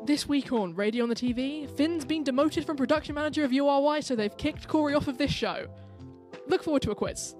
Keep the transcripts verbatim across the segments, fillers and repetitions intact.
This week on Radio on the T V, Finn's been demoted from production manager of U R Y, so they've kicked Corey off of this show. Look forward to a quiz.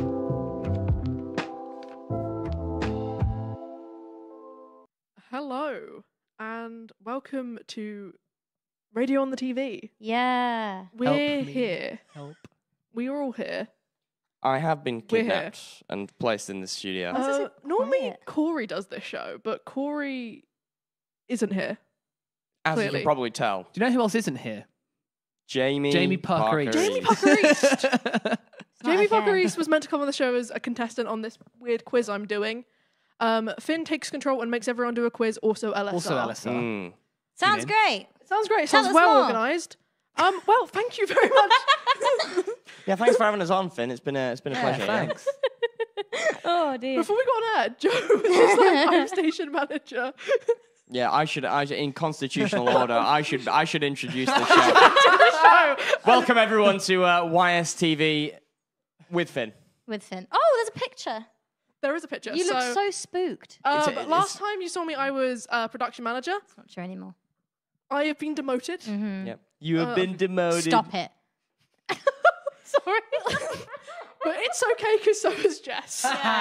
Hello, and welcome to Radio on the T V. Yeah. We're here. Help. We are all here. I have been We're here. kidnapped and placed in this studio. Why is Uh, it normally, quiet? Corey does this show, but Corey isn't here. As you clearly. can probably tell. Do you know who else isn't here? Jamie Jamie Parker East. Jamie Parker East. Not Jamie again. Parker East was meant to come on the show as a contestant on this weird quiz I'm doing. Um, Finn takes control and makes everyone do a quiz, also L S R. Also L S R. Mm. Sounds in. great. Sounds great. Tell Sounds us well more. organised. Um, well, thank you very much. Yeah, thanks for having us on, Finn. It's been a, it's been a Yeah, pleasure. yeah. thanks. Oh, dear. Before we got on air, Joe was just like, I'm station manager. Yeah, I should, I should, in constitutional order, I should, I should introduce the show. the show. Welcome everyone to uh, Y S T V with Finn. With Finn. Oh, there's a picture. There is a picture. You so, look so spooked. Um, It's a- it's- last time you saw me, I was uh, production manager. It's not true anymore. I have been demoted. Mm-hmm. Yep. You have Uh, been demoted. Stop it. Sorry. But it's okay, because so is Jess.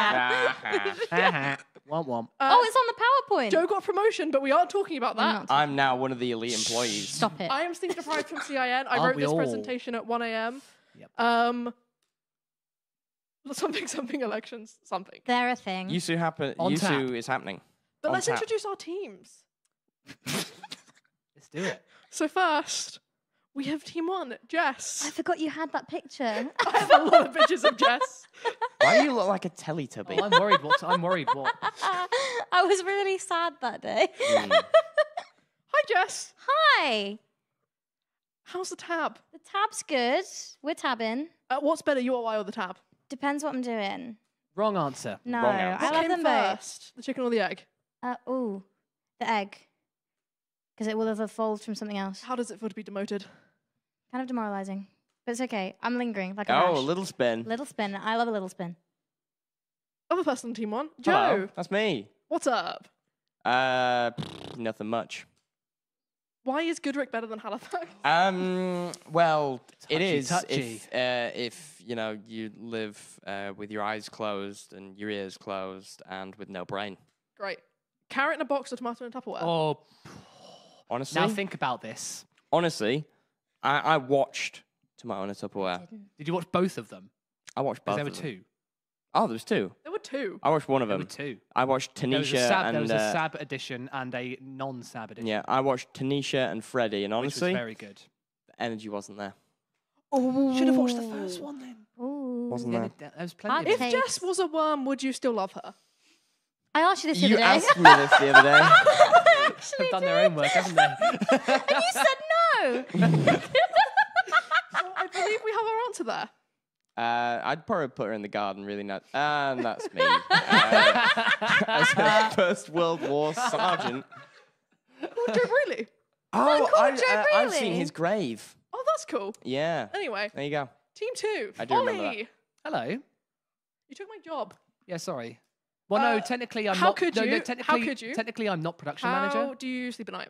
Womp womp. Uh, Oh, it's on the PowerPoint. Joe got promotion, but we aren't talking about We're that. not. I'm now one of the elite employees. Stop it. I am sleep deprived from C I N. I Aren't wrote we this all? presentation at one a.m. Yep. Um, something, something elections, something. They're a thing. Yusu happen. On Yusu tap. is happening. But On let's tap. introduce our teams. Let's do it. So first, we have Team One, Jess. I forgot you had that picture. I have a lot of pictures of Jess. Why do you look like a Teletubby? Oh, I'm worried. What? I'm worried. What? I was really sad that day. Mm. Hi, Jess. Hi. How's the tab? The tab's good. We're tabbing. Uh, what's better, U R Y or the tab? Depends what I'm doing. Wrong answer. No, Wrong answer. I What love came them both. first, the chicken or the egg? Uh, ooh, the egg. Because it will have evolved from something else. How does it feel to be demoted? Kind of demoralizing. But it's okay. I'm lingering like a Oh, a rash. little spin. Little spin. I love a little spin. Other person on Team One, Joe. Hello, that's me. What's up? Uh, pff, nothing much. Why is Goodrick better than Halifax? Um, well, it Touchy, is touchy. if uh, if you know you live uh, with your eyes closed and your ears closed and with no brain. Great. Carrot in a box or tomato in a Tupperware? Oh, Honestly, now think about this. honestly, I, I watched Tomato in a Tupperware. Didn't. Did you watch both of them? I watched both. Because there were of them. two. Oh, there was two. There were two. I watched one of There them. were two. I watched There was a Tanisha Sab, there and was a uh, Sab edition and a non-Sab edition. yeah, I watched Tanisha and Freddie, and which honestly, was very good. the energy wasn't there. Oh, Should have watched the first one then. Ooh. Wasn't Yeah, there? there there was plenty I'd of If them. take- Jess was a worm, would you still love her? I asked you this the You other day. asked me this the other day. I actually They've done did. their own work, haven't they? And you said no. So I believe we have our answer there. Uh, I'd probably put her in the garden, really not. And that's me. Uh, as a First World War sergeant. Oh, Joe Brealey. Oh, cool, I, Joe uh, I've seen Brealey. his grave. Oh, that's cool. Yeah. Anyway, There you go. Team Two. I do remember that. Ollie. Hello. You took my job. Yeah, sorry. Well, Uh, no, technically I'm how not. could no, you? No, How technically, could you? Technically, I'm not production How manager. do you sleep at night?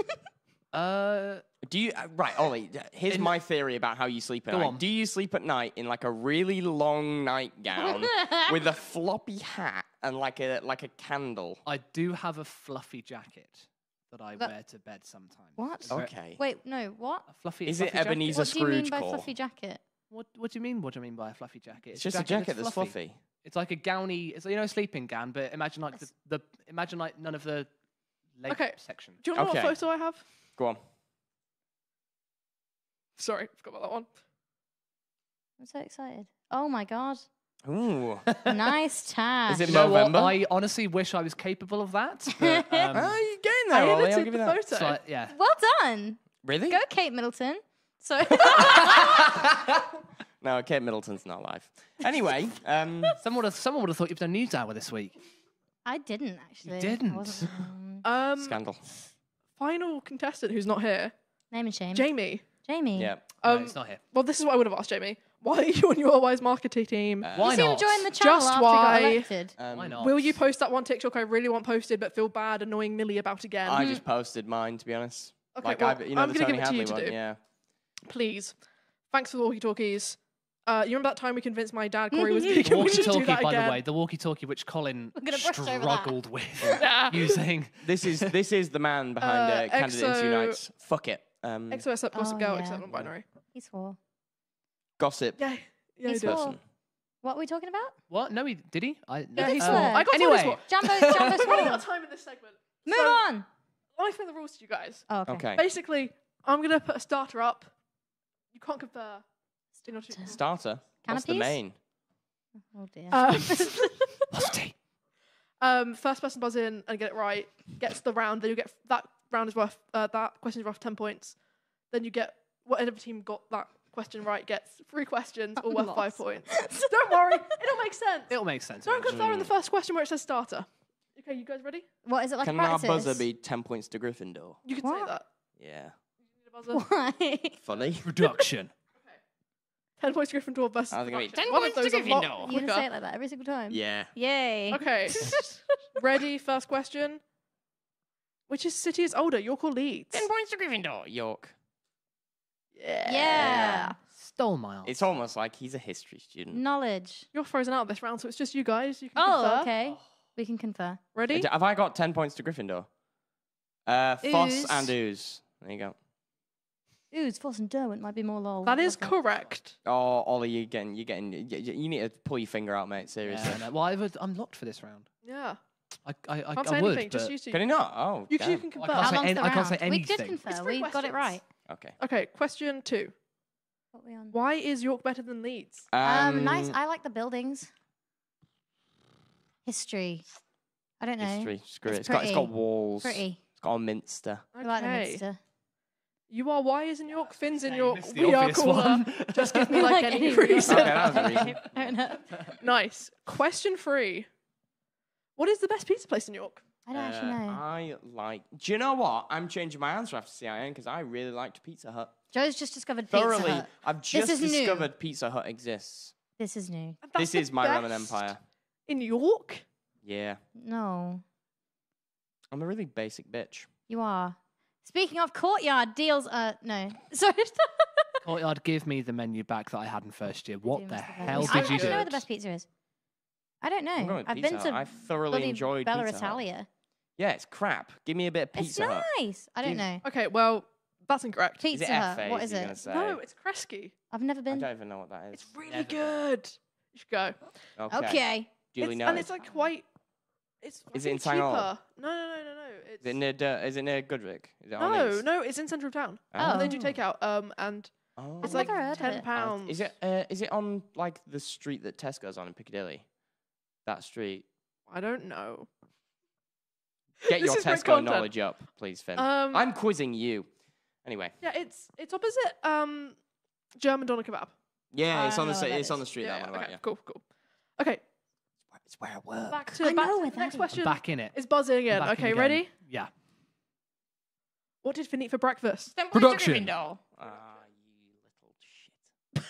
Uh, Do you uh, right, Ollie? Here's In- my theory about how you sleep at Go night. on. Do you sleep at night in like a really long nightgown with a floppy hat and like a like a candle? I do have a fluffy jacket that I That- wear to bed sometimes. What? Very- Okay. Wait, no, what? A fluffy. Is fluffy it jacket? Ebenezer What do you mean Scrooge by core? fluffy jacket? What What do you mean? What do you mean by a fluffy jacket? It's just a jacket that's fluffy. It's like a gowny. It's you know a sleeping gown, but imagine like the, the imagine like none of the leg Okay. section. Do you know Okay. what photo I have? Go on. Sorry, forgot about that one. I'm so excited. Oh my god. Ooh. Nice tash. Is it You know what? November? I honestly wish I was capable of that. But, um, Oh, you're getting I there, Ollie. I'll edited give the you that. photo. it's like- yeah. Well done. Really? Go, Kate Middleton. So No, Kate Middleton's not alive. Anyway, um, Someone would have someone would have thought you've done News Hour this week. I didn't actually. I didn't? wasn't- um, Um, scandal. final contestant who's not here, name and shame. Jamie. Jamie. Yeah. No, Um, it's not here. well, this is what I would have asked Jamie. Why are you on your Wise marketing team? Uh, Why you seem not? to join the channel Just after why- you got elected. Um, Why not? Will you post that one TikTok I really want posted but feel bad annoying Millie about again? I just posted mine, to be honest. Okay, like, well, I've, you know, I'm the gonna Tony give it to you Hadley to one. do. Yeah. Please. Thanks for the walkie-talkies. Uh, you remember that time we convinced my dad Corey was vegan? The We should do walkie-talkie, that by again. the way, the walkie-talkie which Colin We're gonna brush over that. struggled with Yeah. using. This is this is the man behind Uh, uh, Candidates Exo- Unites. Fuck it. Um, X O S up gossip Oh, girl, yeah. except non-binary. He's four. gossip Yeah, yeah, He's he does. four. person. What are we talking about? What? No, he did he? I, no, Yeah, he's Oh. four. I got Anyway. anyway. Jumbo, Jumbo We're running swore. out of time in this segment. Move So, on. Let me explain the rules to you guys. Oh, okay. Okay. Basically, I'm gonna put a starter up. You can't confer. in order to- Starter. What's the Canopies? main? Oh dear. Um, What's tea? um, first person buzz in and get it right gets the round. Then you get that round is worth uh, that question is worth ten points. Then you get whatever team got that question right gets three questions, all worth five lost. points. Don't worry, it'll make sense. It'll make sense. Don't eventually. confer in the first question where it says starter. Okay, you guys ready? What is it like? Can a our practice? buzzer be ten points to Gryffindor? You can say What? that. Yeah. You need a buzzer. Why? Funny. Production. Ten points to Gryffindor versus. I think it'll be Production. ten One of points those to a lot Gryffindor. You gonna say quicker. it like that every single time? Yeah. Yay. Okay. Ready? First question. Which is city is older, York or Leeds? Ten points to Gryffindor. York. Yeah. Yeah. Stole my answer. It's almost like he's a history student. Knowledge. You're frozen out of this round, so it's just you guys. You can Oh, confer. okay. We can confer. Ready? Have I got ten points to Gryffindor? Uh, Foss Ooze. and Ooze. There you go. Ooh, Foss and Derwent might be more lol. That is Love correct. Oh, Ollie, you're getting, you're getting, you, you you need to pull your finger out, mate. Seriously. Yeah, no, well, I would, I'm locked for this round. Yeah. I, I, I, Can't I say would, anything. Just but- use two. Can he not? Oh, You, can- you damn. can I confer. can't How say long's any- the I can't say round? We did anything. confer. It's three We got it questions. right. Okay. Okay, question two. What we on? Why is York better than Leeds? Um, nice. I like the buildings. History. I don't know. History. Screw It's it. It's got, it's got pretty. walls. Pretty. It's got a minster. I like the Okay. Minster. You are Y is in York, Finn's in York. missed the We are obvious cooler. one. Just give me like, any reason. reason. Okay, that was a reason. Fair enough. Nice. Question three. What is the best pizza place in York? I don't actually Uh, know. I like. Do you know what? I'm changing my answer after C I N because I really liked Pizza Hut. Joe's just discovered Pizza Thoroughly. Hut. I've This just is new. discovered Pizza Hut exists. This is new. And that's This the is my Roman best Empire. In York? Yeah. No, I'm a really basic bitch. you are. Speaking of courtyard deals, uh, no. Sorry. Courtyard, give me the menu back that I had in first year. What Doom the is best. hell I did don't you actually do? know where the best pizza is. I don't know. I'm going with I've Pizza been Hut. to I thoroughly bloody enjoyed Bella Pizza Hut. Italia. Yeah, it's crap. Give me a bit of It's Pizza Hut. nice. I don't Give- know. Okay, well, that's incorrect. Pizza Is it Hut. F A? What is you're it? Gonna say? No, it's Kresge. I've never I been. don't even know what that is. It's really Never been. good. You should go. Okay. Okay. Duly It's- noted. and it's like quite. It's Is I it in think Tangol? cheaper. No, no, no, no, no. It's Is it near? Dur- is it near Goodwick? Is it on no, Leeds? no. It's in central town. Oh. And they do takeout. Um, and Oh. it's I've like never heard of ten it. pounds. Is it? Uh, is it on like the street that Tesco's on in Piccadilly? That street. I don't know. Get This your is great Tesco content. knowledge up, please, Finn. Um, I'm quizzing you. Anyway, yeah, it's it's opposite um, German doner kebab. yeah, it's I on the know sa- what that it's on is. the street yeah, that yeah, one, okay, right? Yeah. cool, cool. Okay, It's where I work. back to I back know to where the that next is. question. I'm back in it. Is buzzing I'm again. back in Okay, again. ready? Yeah. What did Finn eat for breakfast? Production. Ah, you little shit.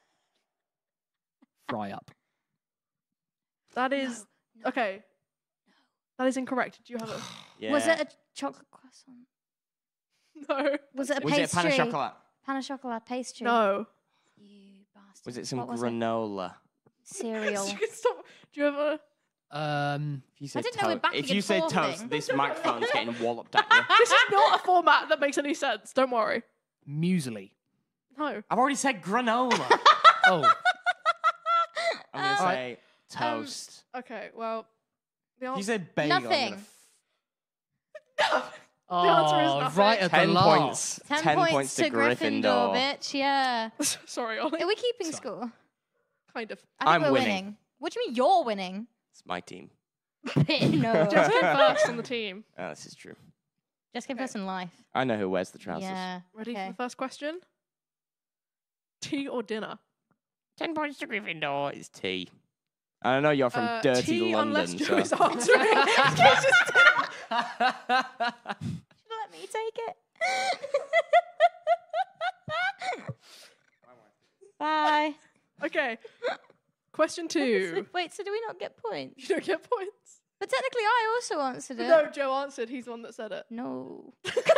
Fry up. That is okay. That is incorrect. Do you have it? Yeah. Was it a chocolate croissant? No. Was it a Was it a pastry? pan of chocolate? Pan of chocolate pastry. No. You bastard. Was it some What was granola? Cereal. You can stop. Do you have a? Um, If you say didn't know we're toast, back if again you say for toast, thing. this microphone's getting walloped at you. This is not a format that makes any sense. Don't worry. muesli. No. I've already said granola. Oh, I'm gonna Um, say toast. Okay. Well, the if you answer. said bagel, I'm Nothing. gonna f- oh answer is nothing. right at ten the last. points. Ten, points, to Gryffindor. bitch. Yeah. Sorry, Ollie. Are we keeping Sorry. score? Kind of. I think I'm we're winning. winning. What do you mean you're winning? It's my team. no. Just came first on the team. Oh, this is true. Just came first in life. I know who wears the trousers. Yeah. Ready okay. for the first question? Tea or dinner? Ten points to Gryffindor is tea. I know you're from Uh, dirty tea unless London, Joe is so. answering. Let me take it. Bye. Question two. Wait, so do we not get points? You don't get points. But technically, I also answered it. No, Joe answered. He's the one that said it. No.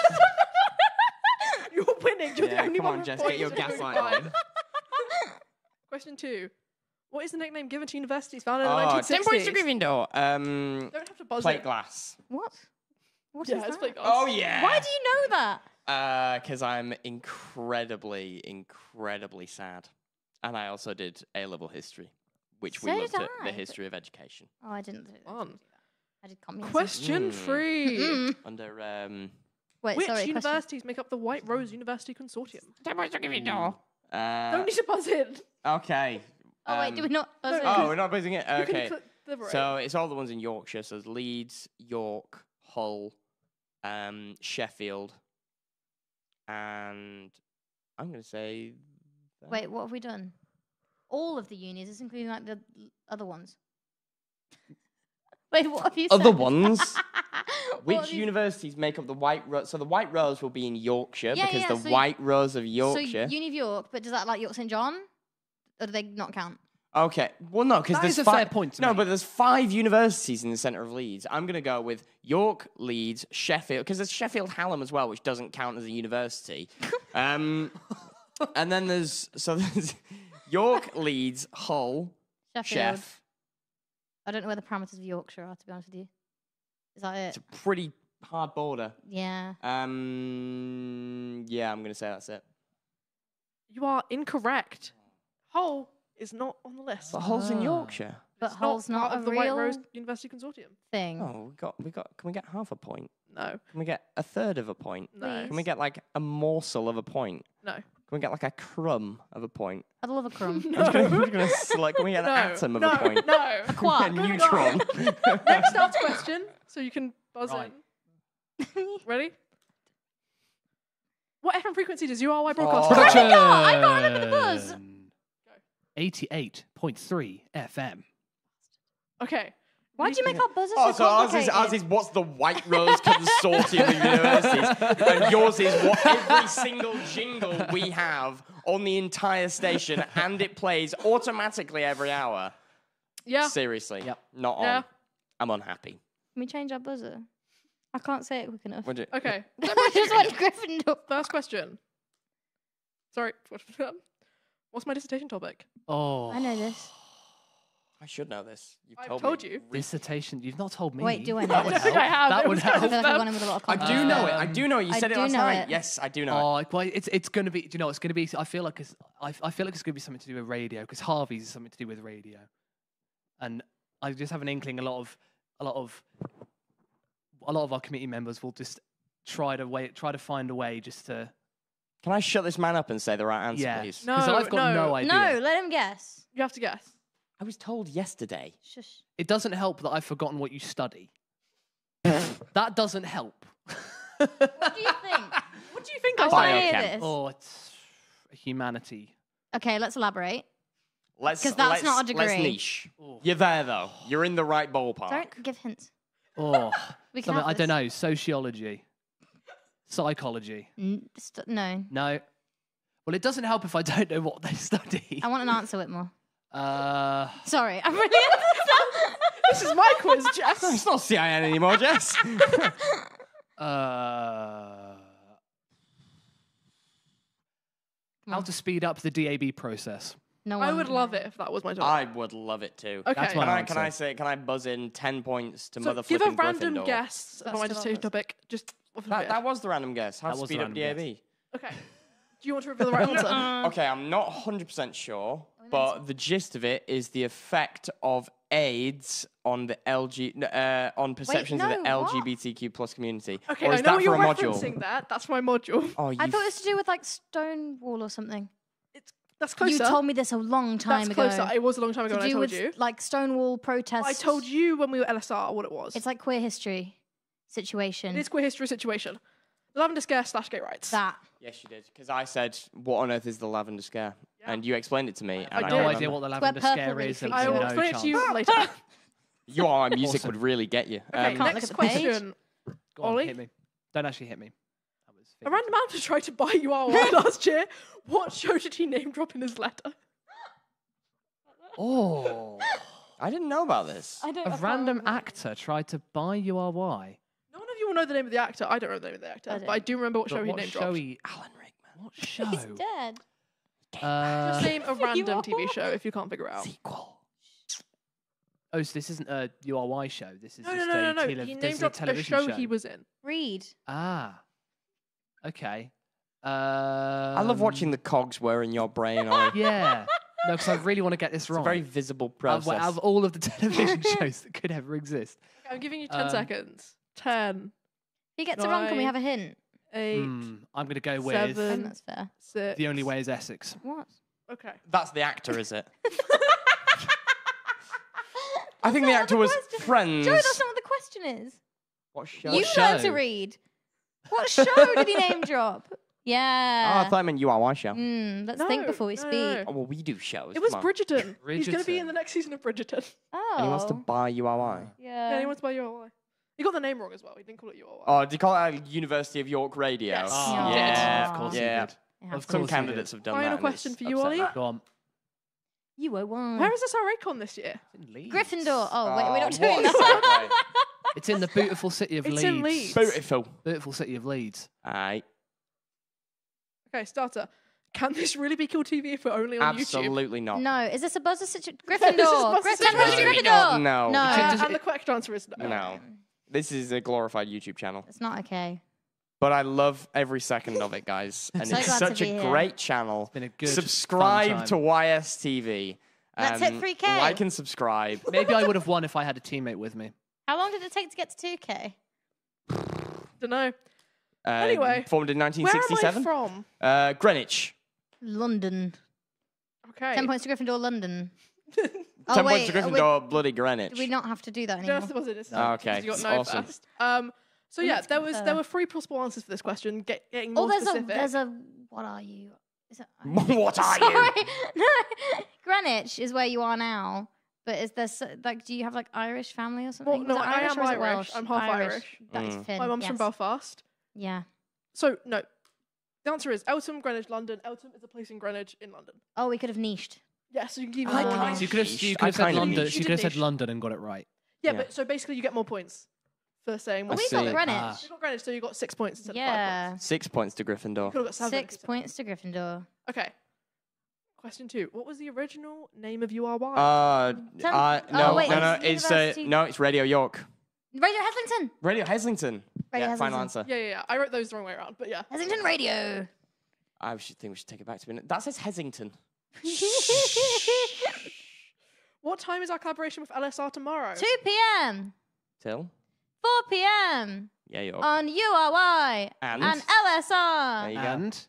You're winning. You're the Yeah, only come one on, with Jess, points. get your You're doing gaslight fine. on. Question two. What is the nickname given to universities founded in Oh, the ten nineteen sixties? points to Gryffindor. Um, Don't have to buzz plate it. glass. What? What Yeah, is it's that? plate glass. Oh, yeah. Why do you know that? Because I'm incredibly, incredibly sad. And I also did A-level history, which we So looked did at I, the but- history of education. Oh, I didn't do that. Fun. I did communism. Question Mm. three. Mm. Under um, Wait, Which sorry. question. universities make up the White Rose University Consortium? ten points to Gryffindor. Uh, Don't need to buzz in. okay. Oh wait, do we Um, not? No, Oh, Oh, we're not buzzing it. You can Okay. cl- deliberate. So it's all the ones in Yorkshire. So there's Leeds, York, Hull, um, Sheffield, and I'm going to say. that- wait, what have we done? All of the unis, is including like the l- other ones. Wait, what have you said? Other ones? What Which have you- universities make up the White Rose? So the White Rose will be in Yorkshire Yeah, because yeah, the so y- White Rose of So Yorkshire. Uni of York, but does that like York Saint John? Or do they not count? Okay. Well, no, because That there's is a fi- fair point to No, make. but there's five universities in the centre of Leeds. I'm going to go with York, Leeds, Sheffield, because there's Sheffield Hallam as well, which doesn't count as a university. um, and then there's so there's York, Leeds, Hull, Sheffield. Chef. I don't know where the parameters of Yorkshire are, to be honest with you. Is that It's it? a pretty hard border. Yeah. Um, yeah, I'm going to say that's it. You are incorrect. Hull is not on the list. But Hull's in Ah. Yorkshire. But It's Hull's not, part a of the real White Rose University Consortium. thing. Oh, we got we got. Can we get half a point? No, Can we get a third of a point? no, Can we get like a morsel of a point? no. Can we get like a crumb of a point? I'd love a crumb. No. I'm just gonna, I'm just gonna select. Can we get no, an atom of no, a point? No. A quark. A neutron. Next starts question, so you can buzz Right. in. Ready? What F M frequency does U R Y broadcast? Oh. on? Production! I can't remember the buzz. eighty-eight point three F M. Okay. Why'd you make our buzzers Oh, so so ours is, complicated? ours is what's the White Rose Consortium of universities, and yours is what every single jingle we have on the entire station, and it plays automatically every hour. Yeah. Seriously, Yep. not on. Yeah. I'm unhappy. Can we change our buzzer? I can't say it quick enough. Would you? Okay. I just went Gryffindor. First question. Sorry. What's my dissertation topic? Oh. I know this. I should know this. You've I've told, told me. you. Dissertation. You've not told me. Wait, do I know That would this? I think I help. have. That It would was kind I of help. feel like I've Um, gone in with a lot of I confidence. do know it. I Um, do know it. You I said it do last know night. it. Yes, I do know Oh, it. like, well, it's it's going to be. Do you know? It's going to be. I feel like it's. I, I feel like it's going to be something to do with radio because Harvey's is something to do with radio, and I just have an inkling. A lot of, a lot of, a lot of our committee members will just try to wait, try to find a way just to. Can I shut this man up and say the right answer, Yeah. please? No. Because I've got no, no. idea. No, let him guess. You have to guess. I was told yesterday. Shush. It doesn't help that I've forgotten what you study. That doesn't help. What do you think? What do you think I I want to said? hear Biochem. this. Oh, it's humanity. Okay, let's elaborate. Let's 'Cause that's let's, not a Let's degree. niche. Oh. You're there though. You're in the right ballpark. Don't give hints. Oh, We can something, have I don't this. know. Sociology, psychology. N- st- no. No. Well, it doesn't help if I don't know what they study. I want an answer, Whitmore. Uh, Sorry, I'm really upset. This is my quiz, Jess. It's not C I N anymore, Jess. uh, Come how on. to speed up the D A B process. No I one would can love know. it if that was my topic. I would love it too. Okay. That's Can my I, can answer. I say? Can I buzz in ten points to So mother give a flipping random Gryffindor? guess That's about my still dissertation ours. topic. Just off the That, bat. that was the random guess. How That to was the speed up random D A B. Okay. Do you want to reveal the right answer? Okay, I'm not one hundred percent sure, we meant but the gist of it is the effect of AIDS on the L G uh, on perceptions of no, the what? L G B T Q plus community. Okay, or I is know that what you're for a module? referencing that. That's my module. Oh, you I thought it was to do with like Stonewall or something. It's that's closer. You told me this a long time That's ago. closer. It was a long time ago to when I do told with you. like Stonewall protests. I told you when we were L S R what it was. It's like queer history situation. it is queer history situation. The Lavender Scare slash gay rights. that. Yes, you did. Because I said, "What on earth is the lavender scare?" Yeah. And you explained it to me. I and I did. have no remember. idea what the where lavender purple scare really is. and freaks I me will out. no explain it chance. to you later. You are music Awesome. would really get you. Okay, Um, can't look next at the page. question. Go on, Ollie? hit me. Don't actually hit me. That was A random amateur tried to buy you R Y last year. What show did he name drop in his letter? Oh. I didn't know about this. I don't. A I can't random remember. actor tried to buy U R Y. None of you will know the name of the actor. I don't know the name of the actor, I but I don't. do remember what But show he what name show dropped. he... Alan Rickman. What show? He's dead. Uh, Just name a You random are T V show if you can't figure it out. Sequel. oh, so this isn't a U R Y show. This is No, just no, no, a, no, no. tele- He this named is a dropped a television show show. he was in. Reed. Ah. Okay. Um, I love watching the cogs whir in your brain. Ollie. Yeah. No, because I really want to get this It's wrong. a very visible Out of, process. out of all of the television shows that could ever exist. Okay, I'm giving you ten Um, seconds. Ten, If he gets it wrong, can we Nine. have a hint? eight, Hmm, I'm going to go with I think Seven. that's fair. six. The Only Way is Essex. What? Okay. That's the actor, is it? I think the not actor the was question. Friends. Joe, that's not what the question is. What show? You What learn to show? read. What show did he name drop? Oh, Yeah. I thought I meant U R Y show. Mm, let's No, think before we no, speak. no, no. Oh, well, we do shows. It was come on. Bridgerton. He's going to be Bridgerton. in the next season of Bridgerton. Oh. And he wants to buy U R Y. Yeah. Yeah, he wants to buy U R Y. You got the name wrong as well. He didn't call it U R Y. Oh, do you call it uh, University of York Radio? Yes. Oh, Yeah. yeah. Of course yeah. he did. It has Of to Some course he candidates did. have done Final that. and question it's for you, upset Ollie. me. Go on. You were one. Where is S R A Con this year? It's in Leeds. Gryffindor. Oh, wait, we're Oh, not doing what a that. segue. It's in the beautiful city of It's Leeds. in Leeds. Beautiful. Beautiful city of Leeds. Aye. Okay, starter. Can this really be cool T V if we're only on YouTube? Absolutely not. No, is this a buzzer situation? This is Gryffindor. buzzer Gry- situation. ten points to No. Gryffindor. No. No. Uh, Does and it- the correct answer is no. No. This is a glorified YouTube channel. It's not okay. But I love every second of it, guys. And So it's glad to such a be here. great channel. Been a good Subscribe fun to time. Y S T V. Let's hit Um, three K. Like and subscribe. Maybe I would have won if I had a teammate with me. How long did it take to get to two K? Don't know. Uh, Anyway, Formed in nineteen Where am I sixty-seven. from? Uh, Greenwich. London. Okay. Ten points to Gryffindor, London. Ten oh, wait. points to are we- Gryffindor, bloody Greenwich. Do we not have to do that No, anymore? that's the buzzer this Oh, time, okay. 'cause You got no Awesome. first. Um, so We yeah, need to there go was further. there were three possible answers for this question. Get, getting Oh, more there's specific. a there's a what are you? Is it? What are Sorry, you? no. Greenwich is where you are now. But is there so- like, do you have like Irish family or something? Well, no, Was it I Irish am or is it Irish. Welsh? I'm half Irish. That is Mm. Finn. My mum's from yes. Belfast. Yeah. So no, the answer is Eltham, Greenwich, London. Eltham is a place in Greenwich in London. Oh, we could have niched. Yes, so you can give I me like more that. points. So you could have, Niche. you I could have said kinda London. niche. She You could have did said niche. London and got it right. Yeah, Yeah. but so basically you get more points for saying. Well, what we see. got you Greenwich. Ah. got Greenwich, so you got six points instead of five Yeah. points. Six points to You Gryffindor. could have got seven. Six if you said- points to Gryffindor. Okay. Question two. What was the original name of U R Y? Uh, Tell- uh, oh, no, wait, no, no. it's It's uh, University- no, it's Radio York. Radio Heslington. Radio Heslington. Radio yeah, final Heslington. answer. yeah, yeah, yeah. I wrote those the wrong way around, but yeah. Heslington Radio. I should think we should take it back to a minute. That says Hesington. What time is our collaboration with L S R tomorrow? two P M Till? four P M Yeah, York. on U R Y And? and L S R. There you go. And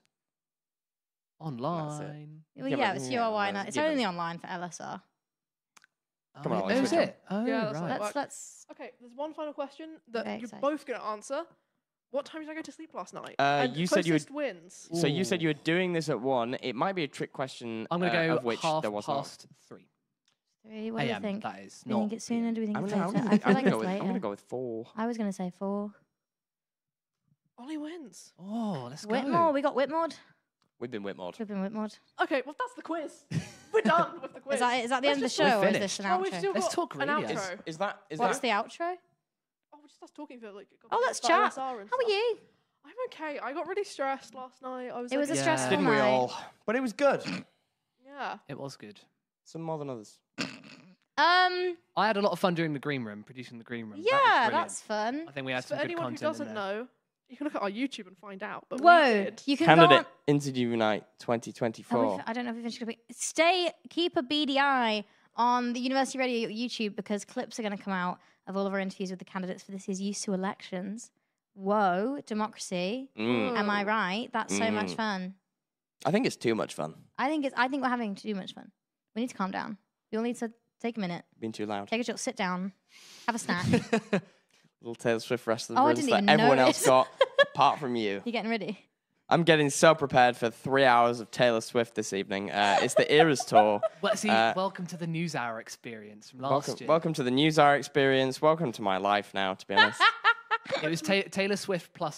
online. Well, Yeah, yeah, but- it's yeah, U R Y. well, now. It's yeah, but- only online for L S R. Come on, Oh, let's is switch it? Oh, Yeah, that's right. like- Let's let's. Okay, there's one final question that Very you're excited. both going to answer. What time did I go to sleep last night? Uh, And you said you would- closest wins. So you said Ooh. you were doing this at one. It might be a trick question. I'm going to uh, go of which half there was past three. Three. What do you A M, think? that is. Do you Not think it's sooner? Do we think not. I'm it's gonna, I'm later? gonna, I feel I'm like gonna go it's with, I'm later. gonna go with four. I was gonna say four. Ollie wins. Oh, let's go. Whitmore. We got Whitmore. We've been Whitmore. We've been Whitmore. Okay, well that's the quiz. We're done with the quiz. Is that it? Is that the Let's end of the just- show, We're or is finished. this an Oh, we've outro? still Let's got talk an radio. Is, outro. is that is What's that the outro? Oh, we're just us talking for like. a Oh, couple let's of chat. L S R and How are stuff. you? I'm okay. I got really stressed last night. I was. It like, was a Yeah. stressful didn't we night. all? But it was good. Yeah. It was good. Some more than others. Um. I had a lot of fun doing the green room, producing the green room. That was Yeah, brilliant. that's fun. I think we had For some good anyone who content in doesn't there. know, you can look at our YouTube and find out. But we Whoa! did. You can go Candidate on. Interview Night twenty Oh, twenty-four. we've- I don't know if we finished. Stay, keep a beady eye on the University Radio YouTube because clips are going to come out of all of our interviews with the candidates for this year's Used to Elections. Whoa, democracy! Mm. Am I right? That's so much Mm. fun. I think it's too much fun. I think it's. I think we're having too much fun. We need to calm down. We all need to take a minute, Being too loud. take a jolt, sit down, have a snack. Little Taylor Swift rest of the Oh, I runs didn't that even everyone notice. else got, apart from you. You getting ready? I'm getting so prepared for three hours of Taylor Swift this evening. Uh, it's the Eras tour. Well, see, Uh, welcome to the News Hour experience from last Welcome, year. welcome to the News Hour experience. Welcome to my life now, to be honest. It was ta- Taylor Swift plus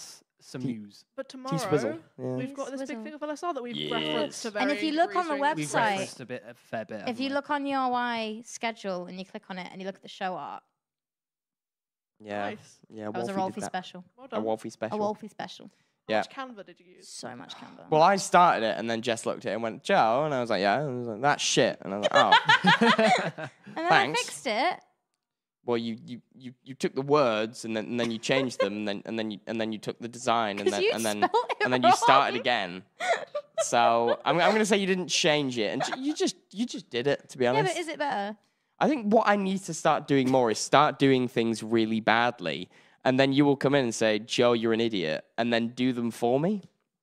Samuse. But tomorrow, T-Swizzle. Yeah. we've got this big T-Swizzle. thing of L S R that we've Yes. referenced to very And if you look on the briefly. We've website- referenced a bit, a fair bit. If haven't you we? look on your Y schedule and you click on it and you look at the show art, Yeah. Nice. Yeah. that was a Wolfie Rolfie did that. special. Well A done. Wolfie A special. Wolfie special. How Yeah. much Canva did you use? So much Canva. Well, I started it, and then Jess looked at it and went, Joe, and I was like, yeah. And I was like, that's shit. And I was like, oh. and then thanks. I fixed it. Well, you, you, you, you took the words and then and then you changed them and then and then you and then you took the design and 'Cause then you and then spelled it and then you started wrong. again. So I'm I'm gonna say you didn't change it and j- you just you just did it, to be Yeah, honest. but is it better? I think what I need to start doing more is start doing things really badly, and then you will come in and say, Joe, you're an idiot, and then do them for me.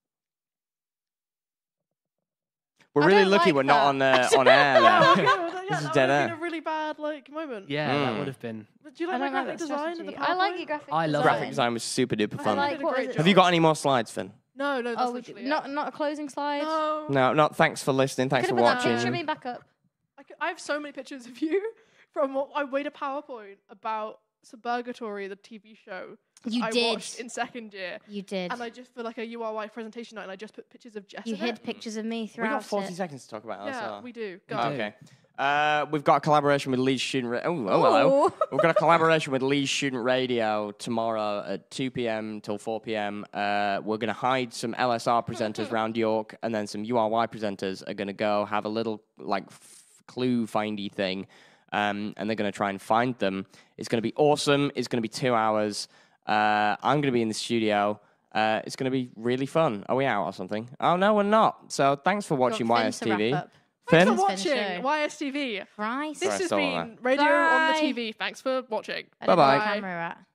We're I really don't lucky like we're not that. on uh, on air Oh, now. okay, well, that- yeah, This is that dead would have air. been a really bad like moment. Yeah, Mm. that would have been. But do you I like my don't like graphic that design? strategy. The I like PowerPoint? your graphic I love design. Graphic design was super duper I fun. like, did a what great was it? Have you got any more slides, Finn? No, no, that's Oh, we literally d- it. not not a closing slide. No. No, not thanks for listening. Thanks Could for have put that watching. picture of me back up. I, c- I have so many pictures of you from what I made a PowerPoint about Suburgatory, the T V show. You I did. watched in second year. You did. And I just for like a U R Y presentation night, and I just put pictures of Jess. You in hid it. pictures of me We throughout got forty it. seconds to talk about L S R. Yeah, we do. Go. do. Okay. Uh, we've got a collaboration with Leeds Student Radio. Oh, oh, hello. Ooh. We've got a collaboration with Leeds Student Radio tomorrow at two p.m. till four p.m. Uh, we're going to hide some L S R presenters around York, and then some U R Y presenters are going to go have a little like f- clue findy thing, um, and they're going to try and find them. It's going to be awesome. It's going to be two hours. Uh, I'm going to be in the studio. Uh, it's going to be really fun. Are we out or something? Oh, no, we're not. So thanks for watching Got Y Finn S to T V. wrap up. Thanks Finn? for Finn show. watching Y S T V. Christ. This Sorry, I has stole been that. radio on the Bye. T V. Thanks for watching. I don't know Bye-bye. where the camera at.